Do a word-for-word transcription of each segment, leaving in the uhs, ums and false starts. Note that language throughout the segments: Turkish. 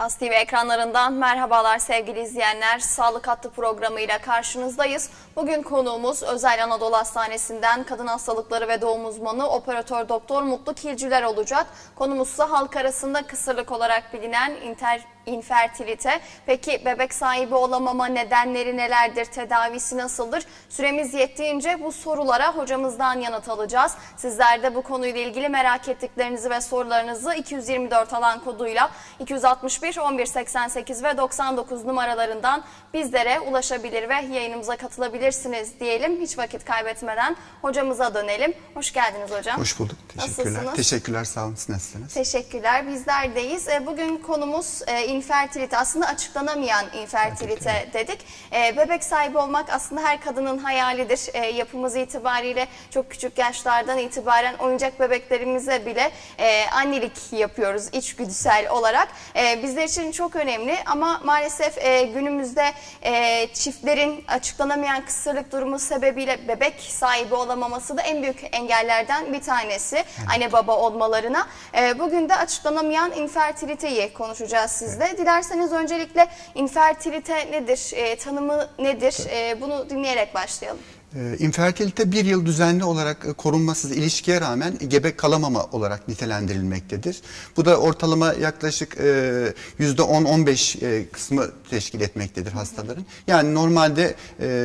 As T V ekranlarından merhabalar sevgili izleyenler. Sağlık Hattı programıyla karşınızdayız. Bugün konuğumuz Özel Anadolu Hastanesi'nden kadın hastalıkları ve doğum uzmanı operatör doktor Mutlu Kilcüler olacak. Konumuz ise halk arasında kısırlık olarak bilinen inter infertilite. Peki bebek sahibi olamama nedenleri nelerdir? Tedavisi nasıldır? Süremiz yettiğince bu sorulara hocamızdan yanıt alacağız. Sizler de bu konuyla ilgili merak ettiklerinizi ve sorularınızı iki yüz yirmi dört alan koduyla iki yüz altmış bir on bir seksen sekiz ve doksan dokuz numaralarından bizlere ulaşabilir ve yayınımıza katılabilirsiniz diyelim. Hiç vakit kaybetmeden hocamıza dönelim. Hoş geldiniz hocam. Hoş bulduk. Teşekkürler. Nasılsınız? Teşekkürler. Sağ olun. Siz nasılsınız? Teşekkürler. Bizlerdeyiz. Bugün konumuz infertilite. Aslında açıklanamayan infertilite dedik. Bebek sahibi olmak aslında her kadının hayalidir. Yapımız itibariyle çok küçük yaşlardan itibaren oyuncak bebeklerimize bile annelik yapıyoruz içgüdüsel olarak. Bizler için çok önemli ama maalesef günümüzde çiftlerin açıklanamayan kısırlık durumu sebebiyle bebek sahibi olamaması da en büyük engellerden bir tanesi. Evet. Anne baba olmalarına. Bugün de açıklanamayan infertiliteyi konuşacağız sizle. Evet. Dilerseniz öncelikle infertilite nedir, tanımı nedir, bunu dinleyerek başlayalım. İnfertilite bir yıl düzenli olarak korunmasız ilişkiye rağmen gebe kalamama olarak nitelendirilmektedir. Bu da ortalama yaklaşık yüzde on on beş kısmı teşkil etmektedir hastaların. Yani normalde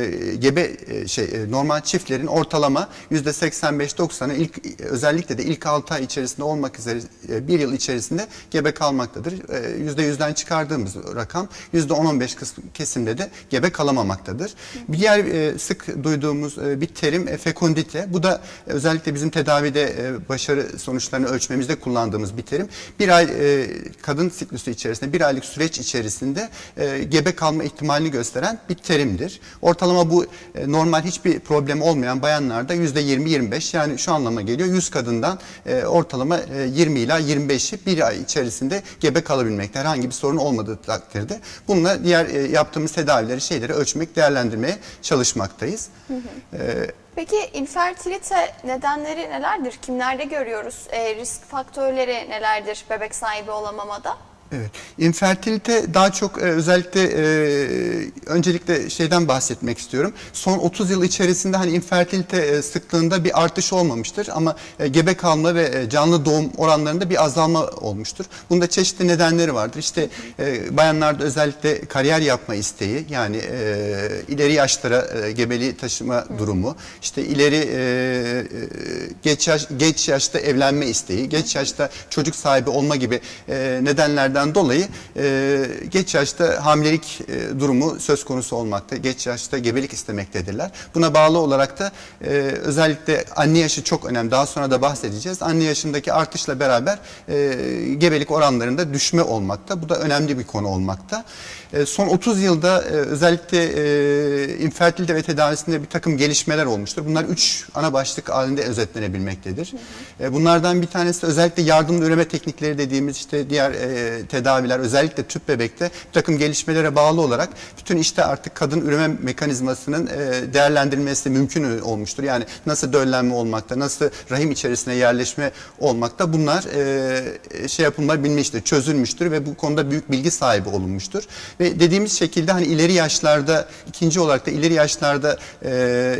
gebe şey normal çiftlerin ortalama yüzde seksen beş doksanı ilk özellikle de ilk altı ay içerisinde olmak üzere bir yıl içerisinde gebe kalmaktadır. yüzde yüzden çıkardığımız rakam yüzde on on beş kesimde de gebe kalamamaktadır. Bir diğer sık duyduğumuz bir terim fekundite. Bu da özellikle bizim tedavide başarı sonuçlarını ölçmemizde kullandığımız bir terim. Bir ay kadın siklusu içerisinde, bir aylık süreç içerisinde gebe kalma ihtimalini gösteren bir terimdir. Ortalama bu normal hiçbir problem olmayan bayanlarda yüzde yirmi yirmi beş, yani şu anlama geliyor. yüz kadından ortalama yirmi ila yirmi beşi bir ay içerisinde gebe kalabilmekte. Herhangi bir sorun olmadığı takdirde bununla diğer yaptığımız tedavileri, şeyleri ölçmek, değerlendirmeye çalışmaktayız. Hı hı. Ee, Peki infertilite nedenleri nelerdir? Kimlerde görüyoruz? E, risk faktörleri nelerdir bebek sahibi olamamada? Evet, infertilite daha çok e, özellikle e, öncelikle şeyden bahsetmek istiyorum. Son otuz yıl içerisinde hani infertilite e, sıklığında bir artış olmamıştır ama e, gebe kalma ve e, canlı doğum oranlarında bir azalma olmuştur. Bunda çeşitli nedenleri vardır. İşte e, bayanlarda özellikle kariyer yapma isteği, yani e, ileri yaşlara e, gebeliği taşıma durumu, işte ileri e, geç yaş, geç yaşta evlenme isteği, geç yaşta çocuk sahibi olma gibi e, nedenlerden dolayı e, geç yaşta hamilelik e, durumu söz konusu olmakta. Geç yaşta gebelik istemektedirler. Buna bağlı olarak da e, özellikle anne yaşı çok önemli. Daha sonra da bahsedeceğiz. Anne yaşındaki artışla beraber e, gebelik oranlarında düşme olmakta. Bu da önemli bir konu olmakta. E, son otuz yılda e, özellikle e, infertilite ve tedavisinde bir takım gelişmeler olmuştur. Bunlar üç ana başlık halinde özetlenebilmektedir. Hı hı. E, bunlardan bir tanesi özellikle yardımlı üreme teknikleri dediğimiz işte diğer e, tedaviler, özellikle tüp bebekte bir takım gelişmelere bağlı olarak bütün işte artık kadın üreme mekanizmasının e, değerlendirilmesi mümkün olmuştur. Yani nasıl döllenme olmakta, nasıl rahim içerisine yerleşme olmakta, bunlar e, şey yapılabilmiştir, çözülmüştür ve bu konuda büyük bilgi sahibi olunmuştur. Ve dediğimiz şekilde hani ileri yaşlarda, ikinci olarak da ileri yaşlarda e,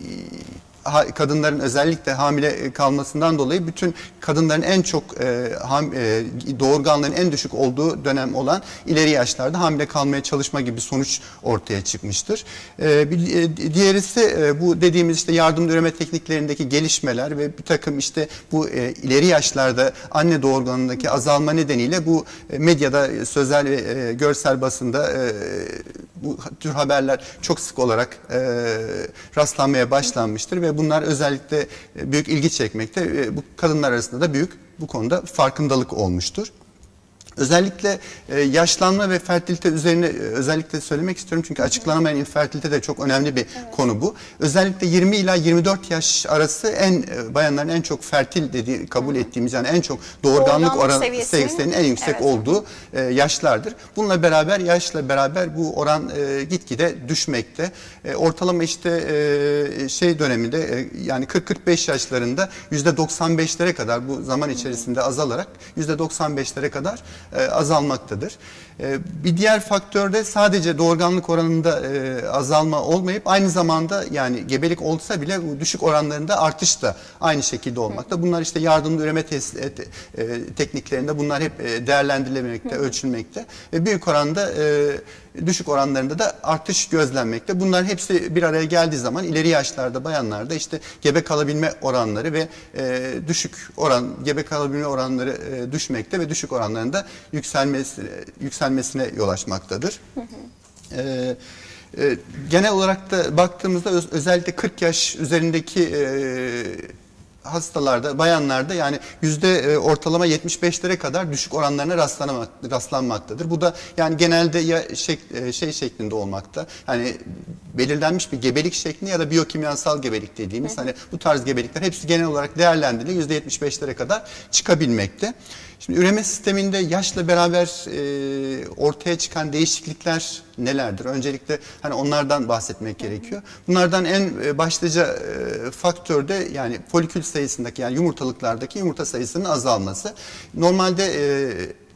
kadınların özellikle hamile kalmasından dolayı bütün kadınların en çok e, ham, e, doğurganlığın en düşük olduğu dönem olan ileri yaşlarda hamile kalmaya çalışma gibi bir sonuç ortaya çıkmıştır. E, bir, e, diğerisi e, bu dediğimiz işte yardımlı üreme tekniklerindeki gelişmeler ve bir takım işte bu e, ileri yaşlarda anne doğurganlığındaki azalma nedeniyle bu e, medyada, sözel ve e, görsel basında e, bu tür haberler çok sık olarak e, rastlanmaya başlanmıştır ve bunlar özellikle büyük ilgi çekmekte. Bu kadınlar arasında da büyük bu konuda farkındalık olmuştur. Özellikle e, yaşlanma ve fertilite üzerine e, özellikle söylemek istiyorum çünkü açıklanamayan infertilite de çok önemli bir evet. konu bu. Özellikle yirmi ila yirmi dört yaş arası en e, bayanların en çok fertil dediği kabul ettiğimiz, yani en çok doğurganlık oranı seviyesinin en yüksek evet. olduğu e, yaşlardır. Bununla beraber yaşla beraber bu oran e, gitgide düşmekte. E, ortalama işte e, şey döneminde e, yani kırk kırk beş yaşlarında yüzde doksan beşlere kadar bu zaman içerisinde azalarak yüzde doksan beşlere kadar e, azalmaktadır. Bir diğer faktör de sadece doğurganlık oranında azalma olmayıp aynı zamanda yani gebelik olsa bile düşük oranlarında artış da aynı şekilde olmakta. Bunlar işte yardımlı üreme tekniklerinde bunlar hep değerlendirilmekte, ölçülmekte ve büyük oranda düşük oranlarında da artış gözlenmekte. Bunların hepsi bir araya geldiği zaman ileri yaşlarda bayanlarda işte gebe kalabilme oranları ve düşük oran gebe kalabilme oranları düşmekte ve düşük oranlarında yükselmesi yükselmesi yükselmesine yol açmaktadır. Hı hı. Ee, e, genel olarak da baktığımızda öz, özellikle kırk yaş üzerindeki e, hastalarda, bayanlarda yani yüzde e, ortalama yetmiş beşlere kadar düşük oranlarına rastlanmaktadır. Bu da yani genelde ya şek, e, şey şeklinde olmakta. Hani belirlenmiş bir gebelik şekli ya da biyokimyasal gebelik dediğimiz hı hı. hani bu tarz gebelikler hepsi genel olarak değerlendiriliyor. yüzde yetmiş beşlere kadar çıkabilmekte. Şimdi üreme sisteminde yaşla beraber e, ortaya çıkan değişiklikler nelerdir? Öncelikle hani onlardan bahsetmek gerekiyor. Bunlardan en e, başlıca e, faktör de yani folikül sayısındaki yani yumurtalıklardaki yumurta sayısının azalması. Normalde e,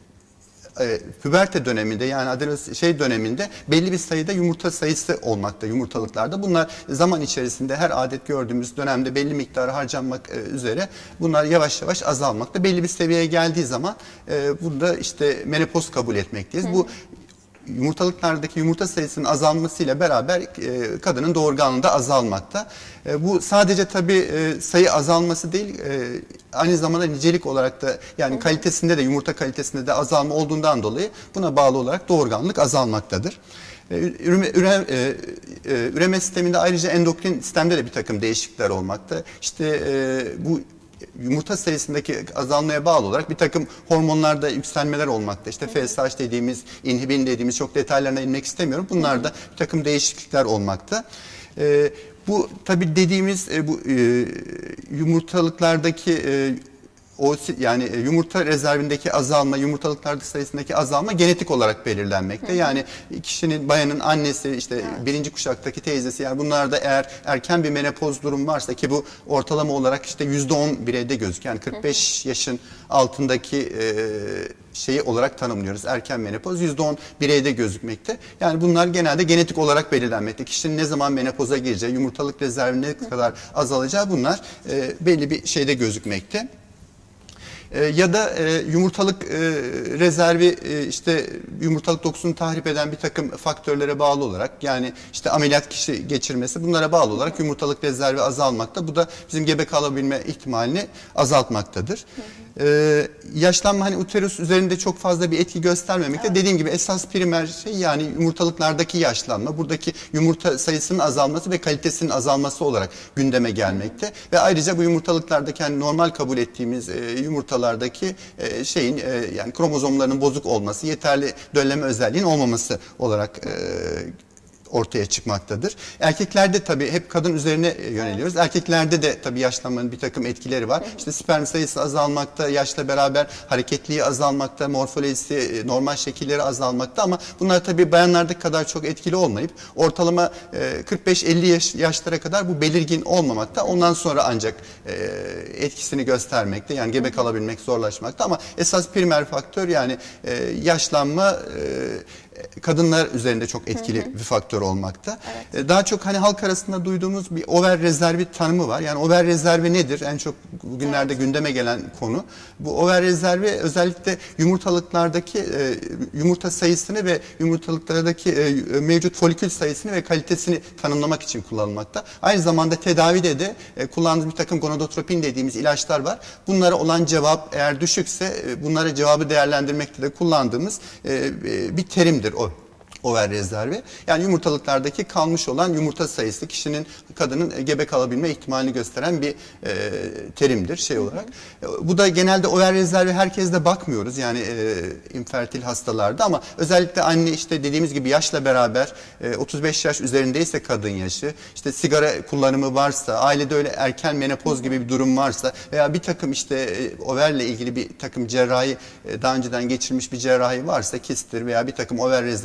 E, püberte döneminde yani adenos şey döneminde belli bir sayıda yumurta sayısı olmakta yumurtalıklarda. Bunlar zaman içerisinde her adet gördüğümüz dönemde belli miktarı harcanmak e, üzere bunlar yavaş yavaş azalmakta. Belli bir seviyeye geldiği zaman e, burada işte menopoz kabul etmekteyiz. Hı. Bu yumurtalıklardaki yumurta sayısının azalmasıyla beraber e, kadının doğurganlığında azalmakta. E, bu sadece tabii e, sayı azalması değil, e, aynı zamanda nicelik olarak da yani hı. kalitesinde de yumurta kalitesinde de azalma olduğundan dolayı buna bağlı olarak doğurganlık azalmaktadır. E, üreme, üreme, e, e, üreme sisteminde ayrıca endokrin sistemde de bir takım değişiklikler olmakta. İşte e, bu yumurta sayısındaki azalmaya bağlı olarak bir takım hormonlarda yükselmeler olmakta. İşte F S H dediğimiz, inhibin dediğimiz çok detaylarına inmek istemiyorum. Bunlarda bir takım değişiklikler olmakta. Ee, bu tabii dediğimiz e, bu e, yumurtalıklardaki e, o yani yumurta rezervindeki azalma, yumurtalıklar sayısındaki azalma genetik olarak belirlenmekte. Hı hı. Yani kişinin, bayanın annesi, işte evet. birinci kuşaktaki teyzesi yani bunlarda eğer erken bir menopoz durum varsa ki bu ortalama olarak işte yüzde on bireyde gözüküyor. Yani kırk beş hı hı. yaşın altındaki e, şeyi olarak tanımlıyoruz. Erken menopoz yüzde on bireyde gözükmekte. Yani bunlar genelde genetik olarak belirlenmekte. Kişinin ne zaman menopoza gireceği, yumurtalık rezervi ne kadar azalacağı bunlar e, belli bir şeyde gözükmekte. E, ya da e, yumurtalık e, rezervi e, işte yumurtalık dokusunu tahrip eden bir takım faktörlere bağlı olarak yani işte ameliyat kişi geçirmesi bunlara bağlı olarak yumurtalık rezervi azalmakta. Bu da bizim gebe kalabilme ihtimalini azaltmaktadır. Hı hı. Ee, yaşlanma hani uterus üzerinde çok fazla bir etki göstermemekte. Evet. Dediğim gibi esas primer şey yani yumurtalıklardaki yaşlanma. Buradaki yumurta sayısının azalması ve kalitesinin azalması olarak gündeme gelmekte. Hı. Ve ayrıca bu yumurtalıklardaki yani normal kabul ettiğimiz e, yumurtalardaki e, şeyin e, yani kromozomlarının bozuk olması, yeterli dölleme özelliğinin olmaması olarak e, ortaya çıkmaktadır. Erkeklerde tabii hep kadın üzerine yöneliyoruz. Erkeklerde de tabii yaşlanmanın bir takım etkileri var. İşte sperm sayısı azalmakta, yaşla beraber hareketliği azalmakta, morfolojisi, normal şekilleri azalmakta ama bunlar tabii bayanlardaki kadar çok etkili olmayıp ortalama kırk beş elli yaş, yaşlara kadar bu belirgin olmamakta. Ondan sonra ancak etkisini göstermekte. Yani gebe kalabilmek zorlaşmakta ama esas primer faktör yani yaşlanma kadınlar üzerinde çok etkili hı hı. bir faktör olmakta. Evet. Daha çok hani halk arasında duyduğumuz bir over rezervi tanımı var. Yani over rezervi nedir? En çok bugünlerde evet. gündeme gelen konu. Bu over rezervi özellikle yumurtalıklardaki e, yumurta sayısını ve yumurtalıklardaki e, mevcut folikül sayısını ve kalitesini tanımlamak için kullanılmakta. Aynı zamanda tedavide de e, kullandığımız bir takım gonadotropin dediğimiz ilaçlar var. Bunlara olan cevap eğer düşükse e, bunlara cevabı değerlendirmekte de kullandığımız e, e, bir terimdir o over rezervi. Yani yumurtalıklardaki kalmış olan yumurta sayısı kişinin, kadının gebe kalabilme ihtimalini gösteren bir e, terimdir şey olarak. Hı hı. Bu da genelde over rezervi herkeste bakmıyoruz yani e, infertil hastalarda ama özellikle anne işte dediğimiz gibi yaşla beraber e, otuz beş yaş üzerindeyse kadın yaşı, işte sigara kullanımı varsa, ailede öyle erken menopoz gibi bir durum varsa veya bir takım işte e, overle ilgili bir takım cerrahi e, daha önceden geçirmiş bir cerrahi varsa kisttir veya bir takım over rezervini azaltmak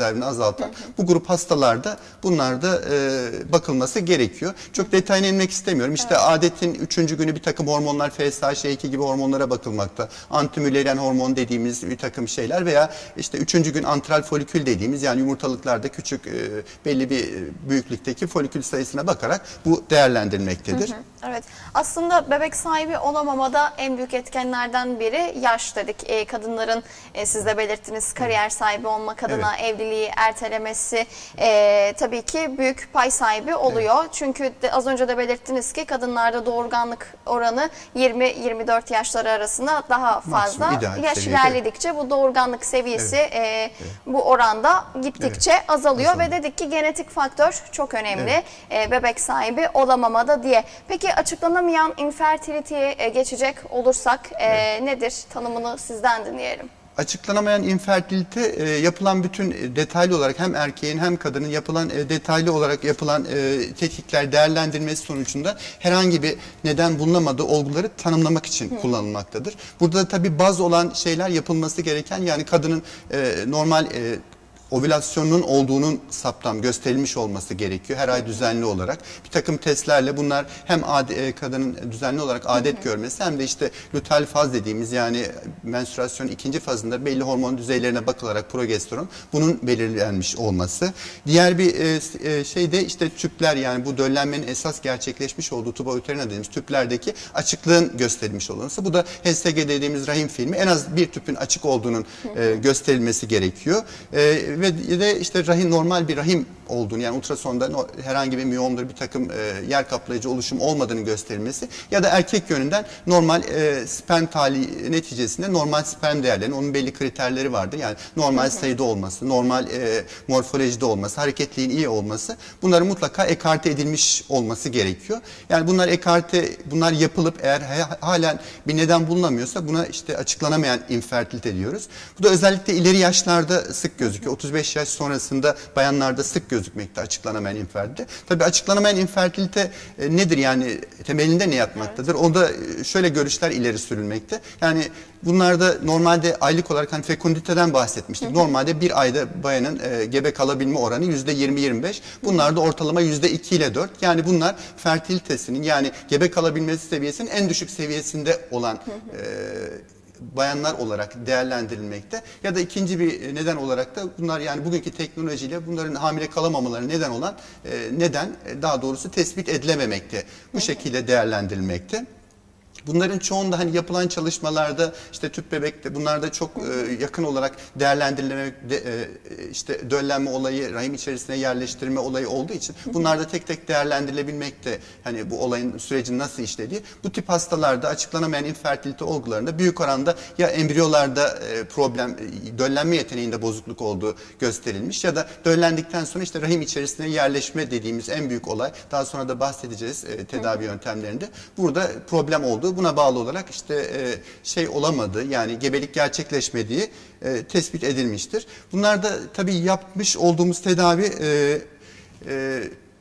azaltan. Hı hı. Bu grup hastalarda bunlarda e, bakılması gerekiyor. Çok detayına inmek istemiyorum. İşte evet. adetin üçüncü günü bir takım hormonlar, F S H iki gibi hormonlara bakılmakta. Antimüllerian hormon dediğimiz bir takım şeyler veya işte üçüncü gün antral folikül dediğimiz, yani yumurtalıklarda küçük e, belli bir büyüklükteki folikül sayısına bakarak bu değerlendirilmektedir. Hı hı. Evet. Aslında bebek sahibi olamamada en büyük etkenlerden biri yaş dedik. E, kadınların e, siz de belirttiniz kariyer sahibi olmak adına evet. evliliği ertelemesi e, tabii ki büyük pay sahibi oluyor. Evet. Çünkü de, az önce de belirttiniz ki kadınlarda doğurganlık oranı yirmi yirmi dört yaşları arasında daha fazla. Maksimum, yaş seviyede. ilerledikçe bu doğurganlık seviyesi evet. E, evet. bu oranda gittikçe evet. azalıyor Azalıyor. Ve dedik ki genetik faktör çok önemli evet. e, bebek sahibi olamamada diye. Peki açıklanamayan infertiliteye geçecek olursak e, evet. nedir? Tanımını sizden dinleyelim. Açıklanamayan infertilite e, yapılan bütün e, detaylı olarak hem erkeğin hem kadının yapılan e, detaylı olarak yapılan e, tetkikler değerlendirmesi sonucunda herhangi bir neden bulunamadığı olguları tanımlamak için Hı. kullanılmaktadır. Burada da tabii baz olan şeyler yapılması gereken, yani kadının e, normal e, ovülasyonun olduğunun saptam gösterilmiş olması gerekiyor her ay düzenli olarak. Bir takım testlerle bunlar hem adet, kadının düzenli olarak adet hı hı. görmesi hem de işte luteal faz dediğimiz, yani menstruasyon ikinci fazında belli hormon düzeylerine bakılarak progesteron bunun belirlenmiş olması. Diğer bir e, şey de işte tüpler, yani bu döllenmenin esas gerçekleşmiş olduğu tuba uterina dediğimiz tüplerdeki açıklığın gösterilmiş olması. Bu da H S G dediğimiz rahim filmi, en az bir tüpün açık olduğunun e, gösterilmesi gerekiyor. E, ve de işte rahim, normal bir rahim olduğunu, yani ultrasonda no, herhangi bir miyomdur, bir takım e, yer kaplayıcı oluşum olmadığını gösterilmesi ya da erkek yönünden normal e, sperm tali neticesinde normal sperm değerlerinin, onun belli kriterleri vardır. Yani normal hı hı. sayıda olması, normal e, morfolojide olması, hareketliğin iyi olması, bunların mutlaka ekarte edilmiş olması gerekiyor. Yani bunlar ekarte, bunlar yapılıp eğer halen bir neden bulunamıyorsa buna işte açıklanamayan infertilite diyoruz. Bu da özellikle ileri yaşlarda sık gözüküyor. otuz beş yaş sonrasında bayanlarda sık gözükmekte açıklanamayan infertilite. Tabii açıklanamayan infertilite e, nedir, yani temelinde ne yatmaktadır? Evet. Onda şöyle görüşler ileri sürülmekte. Yani bunlarda normalde aylık olarak hani fekunditeden bahsetmiştik. Hı hı. Normalde bir ayda bayanın e, gebe kalabilme oranı yüzde yirmi yirmi beş. Bunlar da ortalama yüzde iki ile dört. Yani bunlar fertilitesinin, yani gebe kalabilmesi seviyesinin en düşük seviyesinde olan hı hı. E, bayanlar olarak değerlendirilmekte. Ya da ikinci bir neden olarak da bunlar, yani bugünkü teknolojiyle bunların hamile kalamamaları neden olan e, neden daha doğrusu tespit edilememekte. Bu şekilde değerlendirilmekte. Bunların çoğunda hani yapılan çalışmalarda işte tüp bebekte bunlarda çok e, yakın olarak değerlendirilmek, de, e, işte döllenme olayı, rahim içerisine yerleştirme olayı olduğu için bunlarda tek tek değerlendirilebilmekte, hani bu olayın sürecin nasıl işlediği. Bu tip hastalarda açıklanamayan infertilite olgularında büyük oranda ya embriyolarda e, problem, e, döllenme yeteneğinde bozukluk olduğu gösterilmiş ya da döllendikten sonra işte rahim içerisine yerleşme dediğimiz en büyük olay, daha sonra da bahsedeceğiz e, tedavi yöntemlerinde. Burada problem olduğu, buna bağlı olarak işte e, şey olamadığı, yani gebelik gerçekleşmediği e, tespit edilmiştir. Bunlar da tabii yapmış olduğumuz tedavi e, e,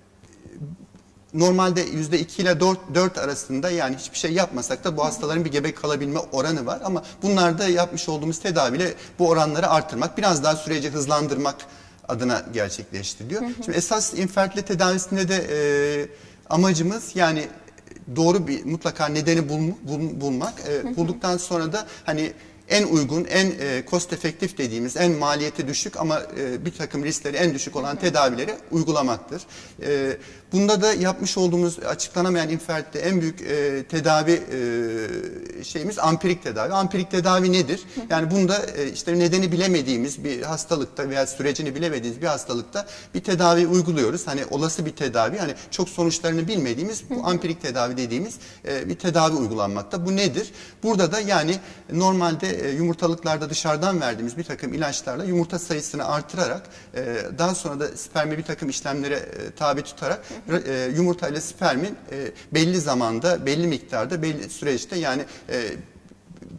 normalde yüzde iki ile dört arasında, yani hiçbir şey yapmasak da bu hastaların bir gebe kalabilme oranı var ama bunlarda yapmış olduğumuz tedaviyle bu oranları artırmak, biraz daha süreci hızlandırmak adına gerçekleştiriliyor. Hı hı. Şimdi esas infertilite tedavisinde de e, amacımız, yani doğru bir mutlaka nedeni bul, bul, bulmak. E, bulduktan sonra da hani en uygun, en e, cost efektif dediğimiz, en maliyeti düşük ama e, bir takım riskleri en düşük olan tedavileri uygulamaktır. E, bunda da yapmış olduğumuz açıklanamayan infertilite en büyük e, tedavi e, şeyimiz ampirik tedavi. Ampirik tedavi nedir? Yani bunda e, işte nedeni bilemediğimiz bir hastalıkta veya sürecini bilemediğimiz bir hastalıkta bir tedavi uyguluyoruz. Hani olası bir tedavi, hani çok sonuçlarını bilmediğimiz bu ampirik tedavi dediğimiz e, bir tedavi uygulanmakta. Bu nedir? Burada da yani normalde yumurtalıklarda dışarıdan verdiğimiz bir takım ilaçlarla yumurta sayısını artırarak daha sonra da spermi bir takım işlemlere tabi tutarak yumurta ile spermin belli zamanda, belli miktarda, belli süreçte, yani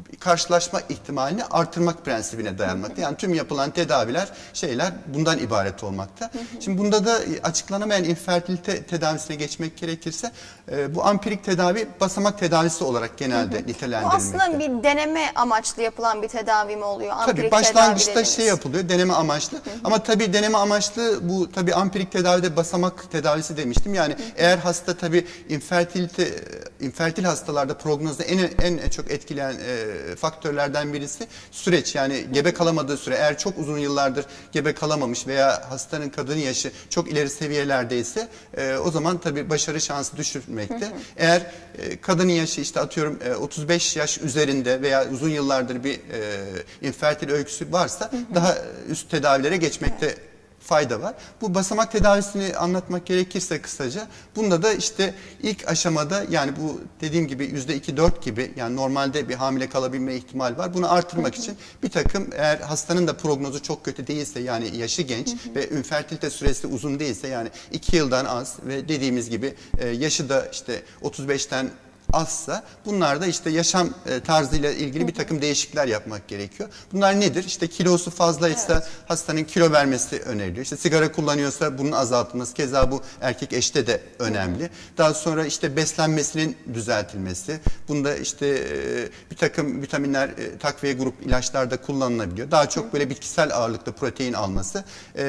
karşılaşma ihtimalini artırmak prensibine dayanmakta. Yani tüm yapılan tedaviler, şeyler bundan ibaret olmakta. Şimdi bunda da açıklanamayan infertilite tedavisine geçmek gerekirse e, bu ampirik tedavi basamak tedavisi olarak genelde Bu nitelendirilmekte. aslında bir deneme amaçlı yapılan bir tedavi mi oluyor? Ampirik Tabii başlangıçta tedavi şey yapılıyor, deneme amaçlı. Hı hı. Ama tabii deneme amaçlı bu tabii ampirik tedavide basamak tedavisi demiştim. Yani hı hı. eğer hasta tabii infertilite, infertil hastalarda prognozda en en çok etkileyen e, faktörlerden birisi süreç. Yani gebe kalamadığı süre, eğer çok uzun yıllardır gebe kalamamış veya hastanın kadın yaşı çok ileri seviyelerdeyse e, o zaman tabii başarı şansı düşürmekte. Hı hı. Eğer e, kadının yaşı işte atıyorum e, otuz beş yaş üzerinde veya uzun yıllardır bir e, infertil öyküsü varsa hı hı. daha üst tedavilere geçmekte evet. fayda var. Bu basamak tedavisini anlatmak gerekirse kısaca, bunda da işte ilk aşamada, yani bu dediğim gibi yüzde iki dört gibi, yani normalde bir hamile kalabilme ihtimali var. Bunu artırmak hı hı. için bir takım, eğer hastanın da prognozu çok kötü değilse, yani yaşı genç hı hı. ve infertilite süresi uzun değilse, yani iki yıldan az ve dediğimiz gibi e, yaşı da işte otuz beşten azsa, bunlarda işte yaşam tarzıyla ilgili bir takım değişiklikler yapmak gerekiyor. Bunlar nedir? İşte kilosu fazlaysa evet. hastanın kilo vermesi öneriliyor. İşte sigara kullanıyorsa bunun azaltılması, keza bu erkek eşte de önemli. Hı. Daha sonra işte beslenmesinin düzeltilmesi. Bunda işte bir takım vitaminler, takviye grup ilaçlarda kullanılabiliyor. Daha çok böyle bitkisel ağırlıkta protein alması.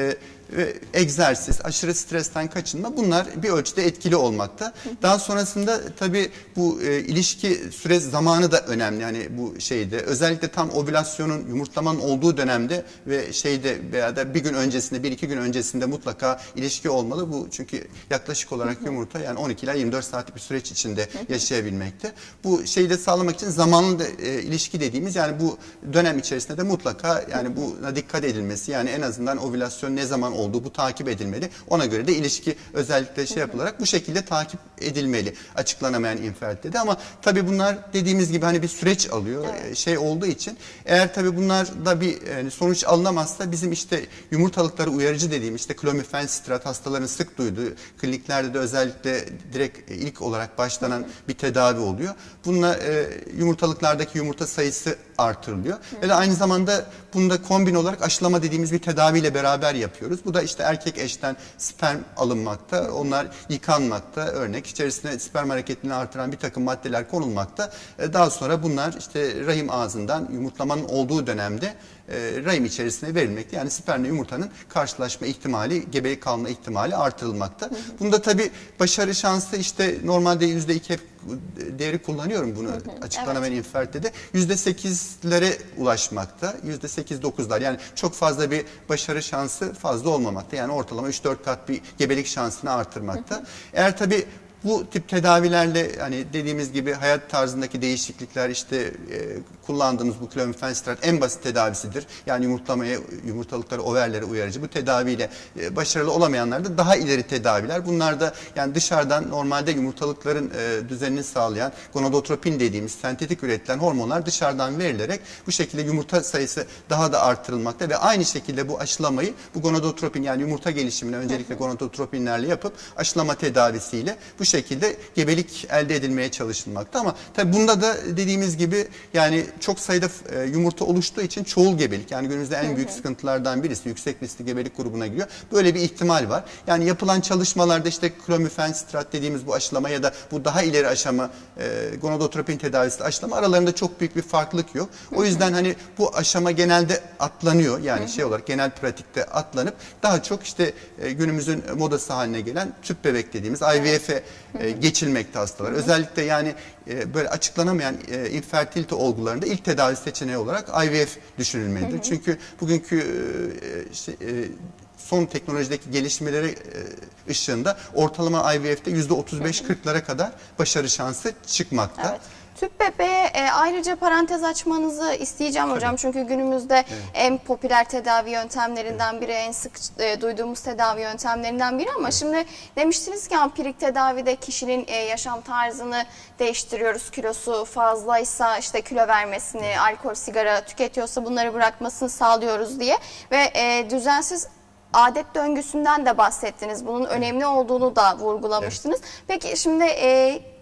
Ve egzersiz, aşırı stresten kaçınma, bunlar bir ölçüde etkili olmakta. Daha sonrasında tabii bu e, ilişki süre zamanı da önemli. Yani bu şeyde özellikle tam ovülasyonun, yumurtlamanın olduğu dönemde ve şeyde veya da bir gün öncesinde, bir iki gün öncesinde mutlaka ilişki olmalı. Bu çünkü yaklaşık olarak yumurta yani on iki ila yirmi dört saatlik bir süreç içinde yaşayabilmekte. Bu şeyi de sağlamak için zamanlı da, e, ilişki dediğimiz, yani bu dönem içerisinde de mutlaka yani buna dikkat edilmesi, yani en azından ovülasyon ne zaman olduğu bu takip edilmeli. Ona göre de ilişki özellikle şey yapılarak bu şekilde takip edilmeli açıklanamayan infertilitede. Ama tabii bunlar dediğimiz gibi hani bir süreç alıyor. Evet. Şey olduğu için eğer tabii bunlarda bir yani sonuç alınamazsa, bizim işte yumurtalıkları uyarıcı dediğim işte klomifenstrat hastaların sık duyduğu, kliniklerde de özellikle direkt ilk olarak başlanan bir tedavi oluyor. Bununla e, yumurtalıklardaki yumurta sayısı artırılıyor. Hı. Ve de aynı zamanda bunda kombin olarak aşılama dediğimiz bir tedaviyle beraber yapıyoruz. Bu da işte erkek eşten sperm alınmakta, onlar yıkanmakta, örnek içerisine sperm hareketini artıran bir takım maddeler konulmakta. Daha sonra bunlar işte rahim ağzından yumurtlamanın olduğu dönemde e, rahim içerisine verilmekte. Yani spermle yumurtanın karşılaşma ihtimali, gebelik kalma ihtimali artırılmakta. Hı hı. Bunda tabii başarı şansı işte normalde yüzde iki hep değeri kullanıyorum bunu, hı hı, açıklanamen evet. infertilitede yüzde sekizlere ulaşmakta, yüzde sekiz dokuzlar, yani çok fazla bir başarı şansı fazla olmamakta, yani ortalama üç dört kat bir gebelik şansını artırmakta. Hı hı. Eğer tabii bu tip tedavilerle, hani dediğimiz gibi hayat tarzındaki değişiklikler, işte e, kullandığımız bu klomifenstrat en basit tedavisidir. Yani yumurtlamaya, yumurtalıkları, overlere uyarıcı. Bu tedaviyle e, başarılı olamayanlar da daha ileri tedaviler. Bunlar da yani dışarıdan normalde yumurtalıkların e, düzenini sağlayan gonadotropin dediğimiz sentetik üretilen hormonlar dışarıdan verilerek bu şekilde yumurta sayısı daha da artırılmakta ve aynı şekilde bu aşılamayı, bu gonadotropin yani yumurta gelişimini öncelikle gonadotropinlerle yapıp aşılama tedavisiyle bu şekilde gebelik elde edilmeye çalışılmakta. Ama tabi bunda da dediğimiz gibi yani çok sayıda e, yumurta oluştuğu için çoğul gebelik, yani günümüzde en büyük sıkıntılardan birisi, yüksek riskli gebelik grubuna giriyor. Böyle bir ihtimal var. Yani yapılan çalışmalarda işte klomifenstrat dediğimiz bu aşılama ya da bu daha ileri aşama e, gonadotropin tedavisi aşılama aralarında çok büyük bir farklılık yok. O yüzden hani bu aşama genelde atlanıyor. Yani şey olarak genel pratikte atlanıp daha çok işte e, günümüzün modası haline gelen tüp bebek dediğimiz I V F'e e, geçilmekte hastalar. Hı hı. Özellikle yani e, böyle açıklanamayan e, infertilite olgularında ilk tedavi seçeneği olarak I V F düşünülmelidir. Hı hı. Çünkü bugünkü e, işte, e, son teknolojideki gelişmeleri e, ışığında ortalama I V F'de yüzde otuz beş kırklara kadar başarı şansı çıkmakta. Evet. Tüp bebeğe e, ayrıca parantez açmanızı isteyeceğim hocam. Tabii. Çünkü günümüzde evet. en popüler tedavi yöntemlerinden biri, en sık e, duyduğumuz tedavi yöntemlerinden biri. Ama evet. şimdi demiştiniz ki ampirik tedavide kişinin e, yaşam tarzını değiştiriyoruz. Kilosu fazlaysa işte kilo vermesini, evet. alkol, sigara tüketiyorsa bunları bırakmasını sağlıyoruz diye. Ve e, düzensiz adet döngüsünden de bahsettiniz. Bunun evet. önemli olduğunu da vurgulamıştınız. Evet. Peki şimdi... E,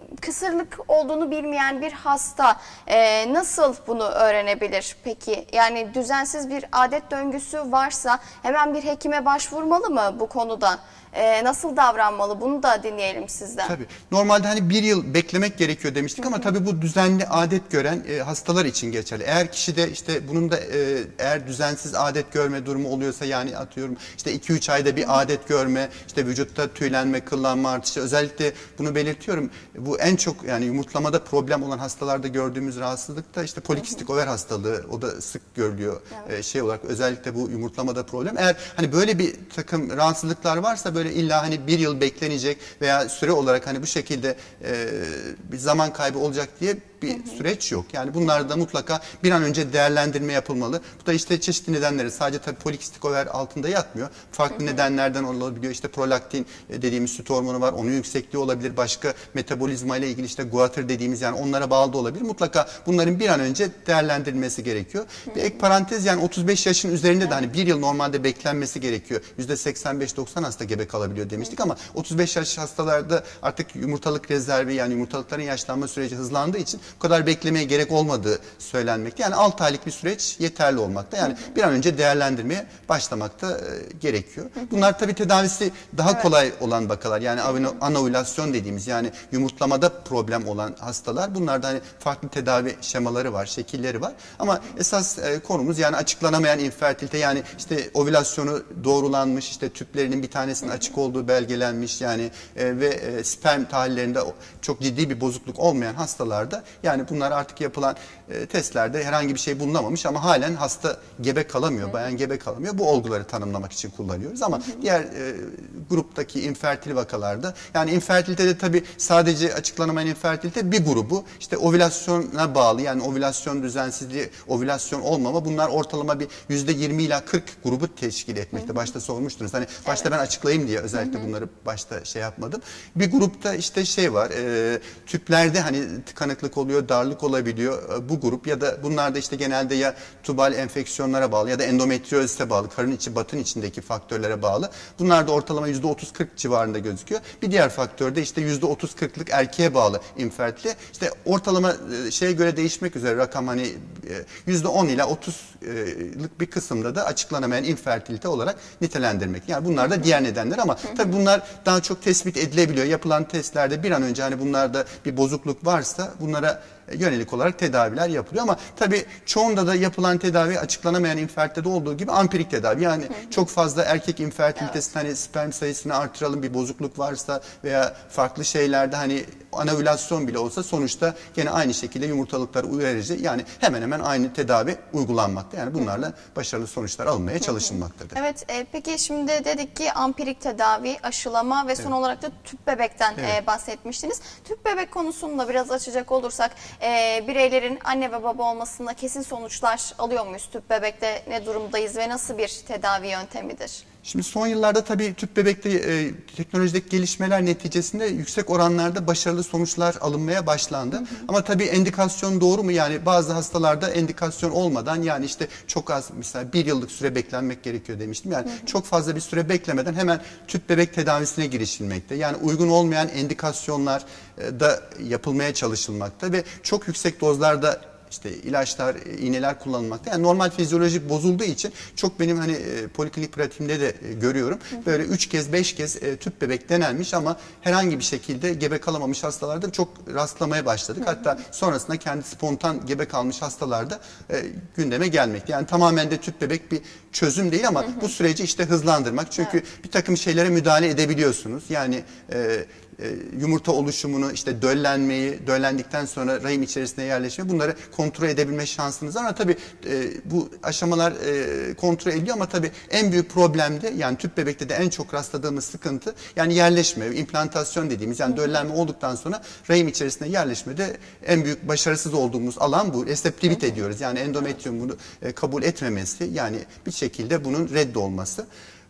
kısırlık olduğunu bilmeyen bir hasta e, nasıl bunu öğrenebilir peki? Yani düzensiz bir adet döngüsü varsa hemen bir hekime başvurmalı mı bu konuda? E, nasıl davranmalı? Bunu da dinleyelim sizden. Tabii. Normalde hani bir yıl beklemek gerekiyor demiştik ama tabii bu düzenli adet gören e, hastalar için geçerli. Eğer kişide işte bunun da e, eğer düzensiz adet görme durumu oluyorsa, yani atıyorum işte iki üç ayda bir adet görme, işte vücutta tüylenme, kıllanma artışı, özellikle bunu belirtiyorum. Bu en çok yani yumurtlamada problem olan hastalarda gördüğümüz rahatsızlık da işte polikistik over hastalığı. O da sık görülüyor evet. e, şey olarak, özellikle bu yumurtlamada problem. Eğer hani böyle bir takım rahatsızlıklar varsa böyle illa hani bir yıl beklenecek veya süre olarak hani bu şekilde e, bir zaman kaybı olacak diye bir hı hı. süreç yok. Yani bunlar da mutlaka bir an önce değerlendirme yapılmalı. Bu da işte çeşitli nedenleri, sadece tabii polikistik over altında yatmıyor. Farklı hı hı. nedenlerden olabiliyor. İşte prolaktin dediğimiz süt hormonu var. Onun yüksekliği olabilir. Başka metabolizma ile ilgili işte guatr dediğimiz, yani onlara bağlı da olabilir. Mutlaka bunların bir an önce değerlendirilmesi gerekiyor. Hı hı. Bir ek parantez, yani otuz beş yaşın üzerinde evet. de hani bir yıl normalde beklenmesi gerekiyor. yüzde seksen beş doksan hasta gebe kalabiliyor demiştik, hı hı. ama otuz beş yaş hastalarda artık yumurtalık rezervi, yani yumurtalıkların yaşlanma süreci hızlandığı için bu kadar beklemeye gerek olmadığı söylenmekte. Yani altı aylık bir süreç yeterli olmakta. Yani hı hı. bir an önce değerlendirmeye başlamakta e, gerekiyor. Hı hı. Bunlar tabii tedavisi daha evet. kolay olan vakalar. Yani hı hı. anovülasyon dediğimiz, yani yumurtlamada problem olan hastalar. Bunlarda hani farklı tedavi şemaları var, şekilleri var. Ama hı hı. esas e, konumuz yani açıklanamayan infertilite, yani işte ovülasyonu doğrulanmış, işte tüplerinin bir tanesinin hı hı. açık olduğu belgelenmiş, yani e, ve e, sperm tahlillerinde çok ciddi bir bozukluk olmayan hastalarda, yani bunlar artık yapılan e, testlerde herhangi bir şey bulunamamış ama halen hasta gebe kalamıyor, bayan gebe kalamıyor. Bu olguları tanımlamak için kullanıyoruz ama hı hı. diğer e, gruptaki infertil vakalarda, yani infertilitede tabii sadece açıklanamayan infertilite bir grubu, işte ovülasyona bağlı, yani ovülasyon düzensizliği, ovülasyon olmama, bunlar ortalama bir yüzde yirmi ila kırk grubu teşkil etmekte. Hı hı. Başta sormuştunuz. Hani başta evet. ben açıklayayım diye özellikle hı hı. bunları başta şey yapmadım. Bir grupta işte şey var, e, tüplerde hani tıkanıklık oluyor, darlık olabiliyor. E, bu grup ya da bunlar da işte genelde ya tubal enfeksiyonlara bağlı ya da endometriozise bağlı, karın içi, batın içindeki faktörlere bağlı. Bunlar da ortalama yüzde otuz kırk civarında gözüküyor. Bir diğer faktör de işte yüzde otuz kırklık erkeğe bağlı infertilite. İşte ortalama e, şeye göre değişmek üzere rakam hani yüzde on ila otuzlık bir kısımda da açıklanamayan infertilite olarak nitelendirmek. Yani bunlar da diğer nedenler ama tabii bunlar daha çok tespit edilebiliyor. Yapılan testlerde bir an önce hani bunlarda bir bozukluk varsa bunlara yönelik olarak tedaviler yapılıyor ama tabii çoğunda da yapılan tedavi açıklanamayan infertilitede olduğu gibi ampirik tedavi. Yani hı hı. çok fazla erkek infertilitesi, evet. hani sperm sayısını artıralım, bir bozukluk varsa veya farklı şeylerde hani anovülasyon bile olsa sonuçta gene aynı şekilde yumurtalıklar uyarıcı, yani hemen hemen aynı tedavi uygulanmakta. Yani bunlarla başarılı sonuçlar alınmaya çalışılmaktadır. Evet, e, peki şimdi dedik ki ampirik tedavi, aşılama ve son evet. olarak da tüp bebekten evet. e, bahsetmiştiniz. Tüp bebek konusunu da biraz açacak olursak, e, bireylerin anne ve baba olmasında kesin sonuçlar alıyor muyuz? Tüp bebekte ne durumdayız ve nasıl bir tedavi yöntemidir? Şimdi son yıllarda tabii tüp bebekte e, teknolojideki gelişmeler neticesinde yüksek oranlarda başarılı sonuçlar alınmaya başlandı. Hı hı. Ama tabii endikasyon doğru mu? Yani bazı hastalarda endikasyon olmadan, yani işte çok az, mesela bir yıllık süre beklenmek gerekiyor demiştim. Yani hı hı. çok fazla bir süre beklemeden hemen tüp bebek tedavisine girişilmekte. Yani uygun olmayan endikasyonlar e, da yapılmaya çalışılmakta ve çok yüksek dozlarda İşte ilaçlar, iğneler kullanılmakta. Yani normal fizyolojik bozulduğu için çok benim hani e, poliklinik pratiğimde de e, görüyorum. Hı hı. Böyle üç kez beş kez e, tüp bebek denenmiş ama herhangi bir şekilde gebe kalamamış hastalarda çok rastlamaya başladık. Hı hı. Hatta sonrasında kendi spontan gebe kalmış hastalarda e, gündeme gelmekte. Yani tamamen de tüp bebek bir çözüm değil ama hı hı. bu süreci işte hızlandırmak. Çünkü evet. bir takım şeylere müdahale edebiliyorsunuz. Yani e, yumurta oluşumunu, işte döllenmeyi, döllendikten sonra rahim içerisine yerleşme, bunları kontrol edebilme şansınız var. Ama tabii e, bu aşamalar e, kontrol ediliyor ama tabii en büyük problem de, yani tüp bebekte de en çok rastladığımız sıkıntı, yani yerleşme, implantasyon dediğimiz, yani döllenme olduktan sonra rahim içerisine yerleşmede en büyük başarısız olduğumuz alan bu. Reseptivite diyoruz. Yani endometrium bunu e, kabul etmemesi, yani bir şekilde bunun reddolması.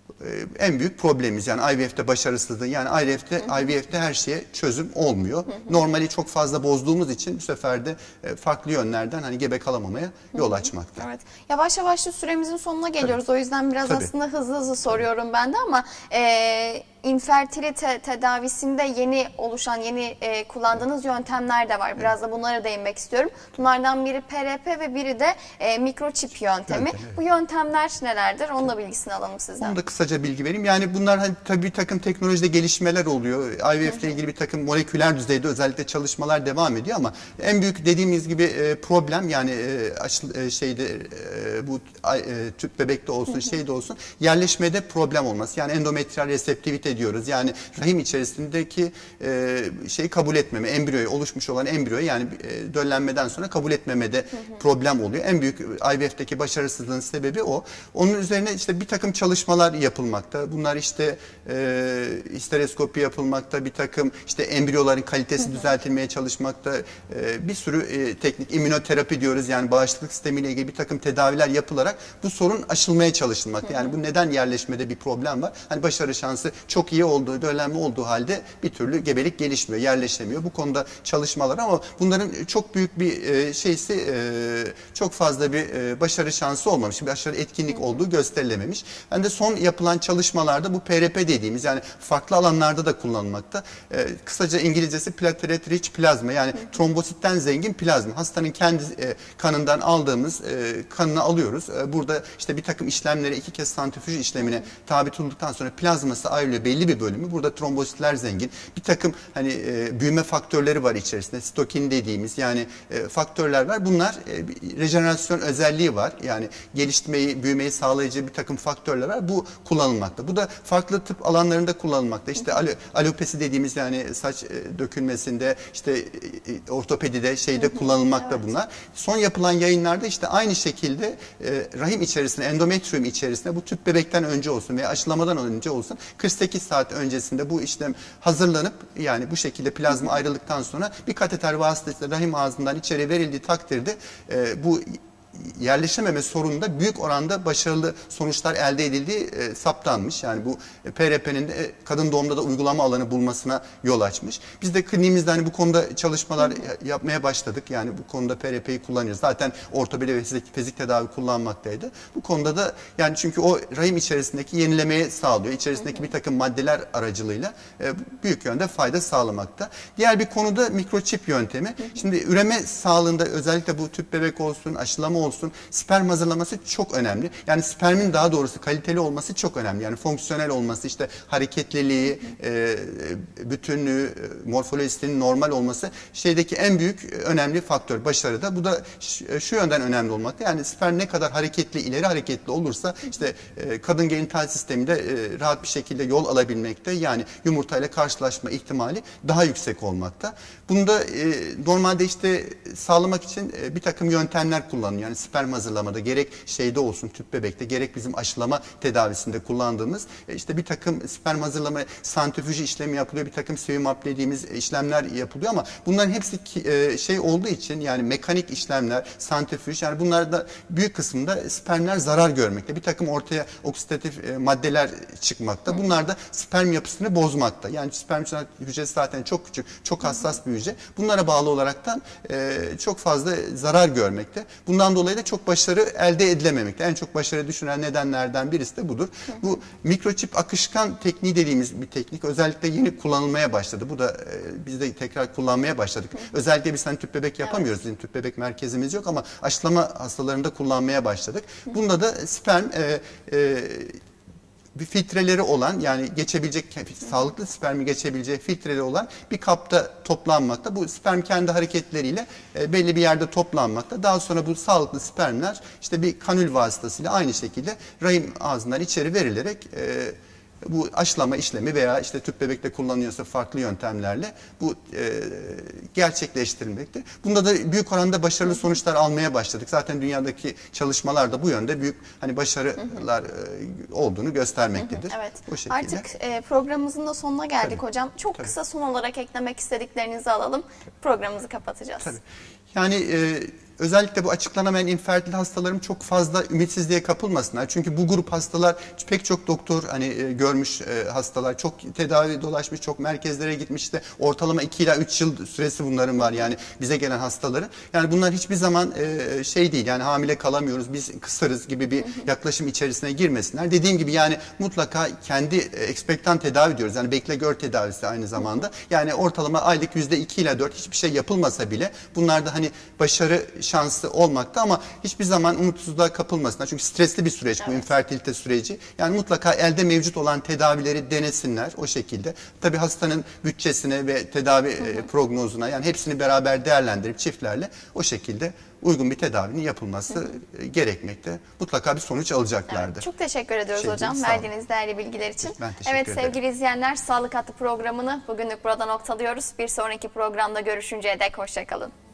En büyük problemimiz, yani I V F'te başarısızlığı. Yani I V F'te, hı hı. I V F'te her şeye çözüm olmuyor. Hı hı. Normali çok fazla bozduğumuz için bu sefer de farklı yönlerden hani gebe kalamamaya yol açmakta. Evet. Yavaş yavaş da süremizin sonuna geliyoruz. Tabii. O yüzden biraz Tabii. aslında hızlı hızlı soruyorum ben de ama e, infertilite tedavisinde yeni oluşan, yeni e, kullandığınız yöntemler de var. Biraz da bunlara değinmek istiyorum. Bunlardan biri P R P ve biri de e, mikroçip yöntemi. Yöntem, evet. Bu yöntemler nelerdir? Onun da bilgisini alalım sizden. Onu da kısaca bilgi vereyim. Yani bunlar hani tabii bir takım teknolojide gelişmeler oluyor. I V F ile ilgili bir takım moleküler düzeyde özellikle çalışmalar devam ediyor ama en büyük dediğimiz gibi e, problem yani e, aşı, e, şeyde e, bu e, tüp bebekte olsun şeyde olsun yerleşmede problem olması. Yani endometriyal reseptivite diyoruz. Yani rahim içerisindeki e, şeyi kabul etmeme, embriyoyu oluşmuş olan embriyoyu yani e, döllenmeden sonra kabul etmemede hı hı. problem oluyor. En büyük I V F'teki başarısızlığın sebebi o. Onun üzerine işte bir takım çalışmalar yapılmakta. Bunlar işte e, histeroskopi yapılmakta, bir takım işte embriyoların kalitesi hı hı. düzeltilmeye çalışmakta, e, bir sürü e, teknik immünoterapi diyoruz yani bağışıklık sistemiyle ilgili bir takım tedaviler yapılarak bu sorun aşılmaya çalışılmakta. Yani bu neden yerleşmede bir problem var? Hani başarı şansı çok iyi olduğu, döllenme olduğu halde bir türlü gebelik gelişmiyor, yerleşemiyor. Bu konuda çalışmalar ama bunların çok büyük bir e, şeysi e, çok fazla bir e, başarı şansı olmamış, bir başarı etkinlik olduğu gösterilememiş. Yani de son yapılan çalışmalarda bu P R P dediğimiz yani farklı alanlarda da kullanılmakta. E, kısaca İngilizcesi platelet rich plazma yani trombositten zengin plazma. Hastanın kendi e, kanından aldığımız e, kanını alıyoruz. E, burada işte bir takım işlemlere iki kez santrifüj işlemine tabi tutulduktan sonra plazması ayrılıyor belli bir bölümü. Burada trombositler zengin. Bir takım hani e, büyüme faktörleri var içerisinde. Sitokin dediğimiz yani e, faktörler var. Bunlar e, rejenerasyon özelliği var. Yani gelişmeyi, büyümeyi sağlayıcı bir takım faktörler var. Bu kullanılmakta. Bu da farklı tıp alanlarında kullanılmakta. İşte alo, alopesi dediğimiz yani saç e, dökülmesinde, işte e, ortopedide şeyde kullanılmakta evet. bunlar. Son yapılan yayınlarda işte aynı şekilde e, rahim içerisinde, endometrium içerisinde bu tüp bebekten önce olsun veya aşılamadan önce olsun kırk sekiz saat öncesinde bu işlem hazırlanıp yani bu şekilde plazma ayrıldıktan sonra bir kateter vasıtasıyla rahim ağzından içeri verildiği takdirde e, bu yerleşememe sorununda büyük oranda başarılı sonuçlar elde edildiği e, saptanmış. Yani bu P R P'nin de kadın doğumda da uygulama alanı bulmasına yol açmış. Biz de kliniğimizde hani bu konuda çalışmalar Hı. yapmaya başladık. Yani bu konuda P R P'yi kullanıyoruz. Zaten ortopedi ve fizik tedavi kullanmaktaydı. Bu konuda da yani çünkü o rahim içerisindeki yenilemeye sağlıyor. İçerisindeki Hı. bir takım maddeler aracılığıyla e, büyük yönde fayda sağlamakta. Diğer bir konuda mikroçip yöntemi. Hı. Şimdi üreme sağlığında özellikle bu tüp bebek olsun, aşılama olsun, sperm hazırlaması çok önemli. Yani spermin daha doğrusu kaliteli olması çok önemli. Yani fonksiyonel olması, işte hareketliliği, e, bütünlüğü, morfolojisinin normal olması şeydeki en büyük önemli faktör başarıda. Bu da şu yönden önemli olmakta. Yani sperm ne kadar hareketli, ileri hareketli olursa işte e, kadın genital sisteminde e, rahat bir şekilde yol alabilmekte. Yani yumurtayla karşılaşma ihtimali daha yüksek olmakta. Bunda e, normalde işte sağlamak için e, bir takım yöntemler kullanılıyor. Yani sperm hazırlamada gerek şeyde olsun tüp bebekte gerek bizim aşılama tedavisinde kullandığımız e, işte bir takım sperm hazırlama santrifüj işlemi yapılıyor. Bir takım sevimap dediğimiz işlemler yapılıyor ama bunların hepsi ki, e, şey olduğu için yani mekanik işlemler, santrifüj yani bunlarda büyük kısmında spermler zarar görmekte. Bir takım ortaya oksidatif e, maddeler çıkmakta. Bunlar da sperm yapısını bozmakta. Yani sperm hücresi zaten çok küçük, çok hassas bir hücre. Bunlara bağlı olaraktan e, çok fazla zarar görmekte. Bundan dolayı da çok başarı elde edilememekte. En çok başarı düşüren nedenlerden birisi de budur. Hı hı. Bu mikroçip akışkan tekniği dediğimiz bir teknik özellikle yeni kullanılmaya başladı. Bu da e, biz de tekrar kullanmaya başladık. Hı hı. Özellikle biz hani tüp bebek yapamıyoruz. Evet. Bizim tüp bebek merkezimiz yok ama aşılama hastalarında kullanmaya başladık. Hı hı. Bunda da sperm e, e, bir filtreleri olan yani geçebilecek sağlıklı spermi geçebileceği filtreleri olan bir kapta toplanmakta. Bu sperm kendi hareketleriyle e, belli bir yerde toplanmakta. Daha sonra bu sağlıklı spermler işte bir kanül vasıtasıyla aynı şekilde rahim ağzından içeri verilerek e, bu aşılama işlemi veya işte tüp bebekte kullanıyorsa farklı yöntemlerle bu e, gerçekleştirilmekte. Bunda da büyük oranda başarılı sonuçlar almaya başladık. Zaten dünyadaki çalışmalar da bu yönde büyük hani başarılar e, olduğunu göstermektedir. Evet. Bu şekilde. Artık e, programımızın da sonuna geldik Tabii. hocam. Çok Tabii. kısa son olarak eklemek istediklerinizi alalım. Tabii. Programımızı kapatacağız. Tabii. Yani e, özellikle bu açıklanamayan infertil hastalarım çok fazla ümitsizliğe kapılmasınlar. Çünkü bu grup hastalar pek çok doktor hani e, görmüş e, hastalar, çok tedavi dolaşmış, çok merkezlere gitmiş, işte ortalama iki ila üç yıl süresi bunların var yani bize gelen hastaların. Yani bunlar hiçbir zaman e, şey değil, yani hamile kalamıyoruz, biz kısırız gibi bir yaklaşım içerisine girmesinler. Dediğim gibi yani mutlaka kendi e, ekspektan tedavi diyoruz. Yani bekle gör tedavisi aynı zamanda. Yani ortalama aylık yüzde iki ila dört hiçbir şey yapılmasa bile bunlarda hani başarı şansı olmakta, ama hiçbir zaman umutsuzluğa kapılmasınlar. Çünkü stresli bir süreç bu, Evet. infertilite süreci. Yani mutlaka elde mevcut olan tedavileri denesinler o şekilde. Tabii hastanın bütçesine ve tedavi e, prognozuna, yani hepsini beraber değerlendirip çiftlerle o şekilde uygun bir tedavinin yapılması e, gerekmekte. Mutlaka bir sonuç alacaklardır. Evet, çok teşekkür ediyoruz Şey hocam değil, sağ olun. verdiğiniz değerli bilgiler için. Ben teşekkür Evet ederim. sevgili izleyenler, Sağlık Hattı programını bugünlük burada noktalıyoruz. Bir sonraki programda görüşünceye dek hoşça kalın.